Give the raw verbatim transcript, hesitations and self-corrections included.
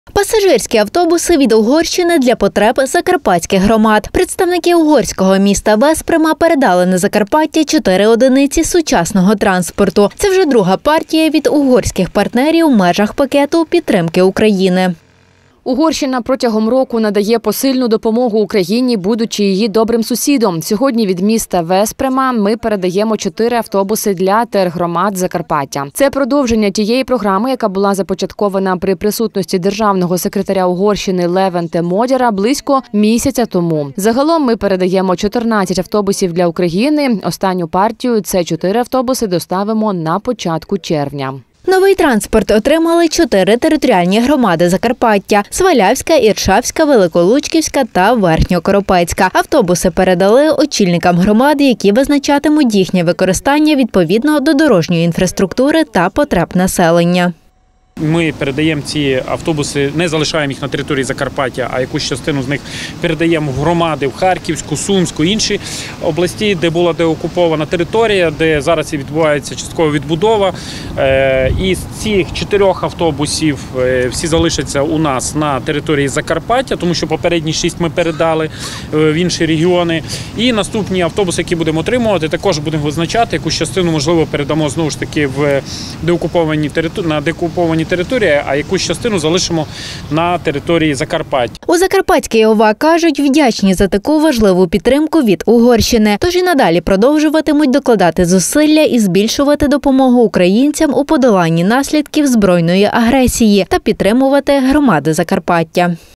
Пасажирські автобуси від Угорщини для потреб закарпатських громад. Представники угорського міста Веспрема передали на Закарпаття чотири одиниці сучасного транспорту. Це вже друга партія від угорських партнерів в межах пакету підтримки України. Угорщина протягом року надає посильну допомогу Україні, будучи її добрим сусідом. Сьогодні від міста Веспрема ми передаємо чотири автобуси для тергромад Закарпаття. Це продовження тієї програми, яка була започаткована при присутності державного секретаря Угорщини Левенте Модяра близько місяця тому. Загалом ми передаємо чотирнадцять автобусів для України. Останню партію – це чотири автобуси доставимо на початку червня. Новий транспорт отримали чотири територіальні громади Закарпаття – Свалявська, Іршавська, Великолучківська та Верхньокоропецька. Автобуси передали очільникам громад, які визначатимуть їхнє використання відповідно до дорожньої інфраструктури та потреб населення. Ми передаємо ці автобуси, не залишаємо їх на території Закарпаття, а якусь частину з них передаємо в громади, в Харківську, Сумську, інші області, де була деокупована територія, де зараз і відбувається часткова відбудова. І з цих чотирьох автобусів всі залишаться у нас на території Закарпаття, тому що попередні шість ми передали в інші регіони. І наступні автобуси, які будемо отримувати, також будемо визначати, якусь частину, можливо, передамо знову ж таки в деокуповані території, на деокуповані території, а якусь частину залишимо на території Закарпаття. У Закарпатській ОВА кажуть, вдячні за таку важливу підтримку від Угорщини. Тож і надалі продовжуватимуть докладати зусилля і збільшувати допомогу українцям у подоланні наслідків збройної агресії та підтримувати громади Закарпаття.